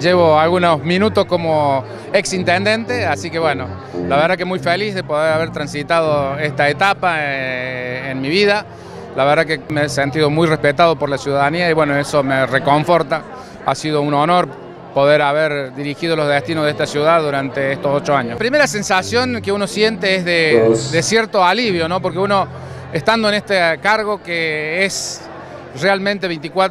llevo algunos minutos como ex intendente, así que bueno, la verdad que muy feliz de poder haber transitado esta etapa en mi vida. La verdad que me he sentido muy respetado por la ciudadanía y bueno, eso me reconforta. Ha sido un honor poder haber dirigido los destinos de esta ciudad durante estos 8 años. La primera sensación que uno siente es de cierto alivio, ¿no? Porque uno, estando en este cargo que es realmente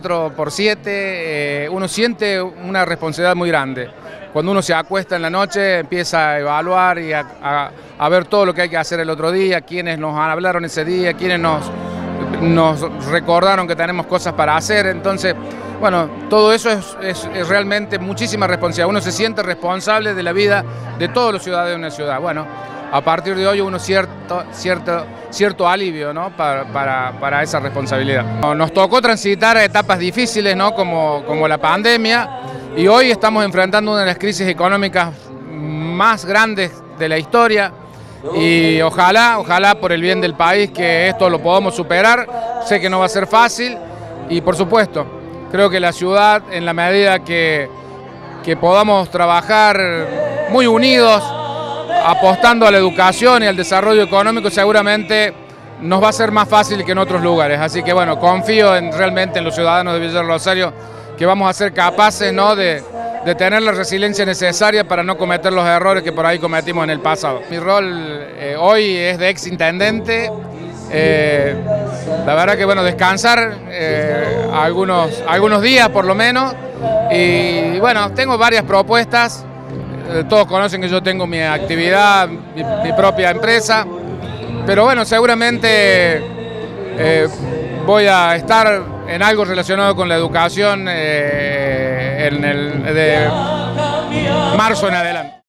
24/7, uno siente una responsabilidad muy grande. Cuando uno se acuesta en la noche empieza a evaluar y a ver todo lo que hay que hacer el otro día, quiénes nos hablaron ese día, quiénes nos recordaron que tenemos cosas para hacer. Entonces, bueno, todo eso es realmente muchísima responsabilidad. Uno se siente responsable de la vida de todos los ciudadanos de una ciudad. Bueno, a partir de hoy uno cierto alivio, ¿no? para esa responsabilidad. Nos tocó transitar etapas difíciles, ¿no? como la pandemia, y hoy estamos enfrentando una de las crisis económicas más grandes de la historia. Y ojalá por el bien del país que esto lo podamos superar. Sé que no va a ser fácil y por supuesto creo que la ciudad, en la medida que podamos trabajar muy unidos, apostando a la educación y al desarrollo económico, seguramente nos va a ser más fácil que en otros lugares. Así que bueno, confío realmente en los ciudadanos de Villa del Rosario, que vamos a ser capaces, ¿no? de tener la resiliencia necesaria para no cometer los errores que por ahí cometimos en el pasado. Mi rol hoy es de ex intendente. La verdad que bueno, descansar algunos días por lo menos, y bueno, tengo varias propuestas. Todos conocen que yo tengo mi actividad, mi propia empresa, pero bueno, seguramente voy a estar en algo relacionado con la educación de marzo en adelante.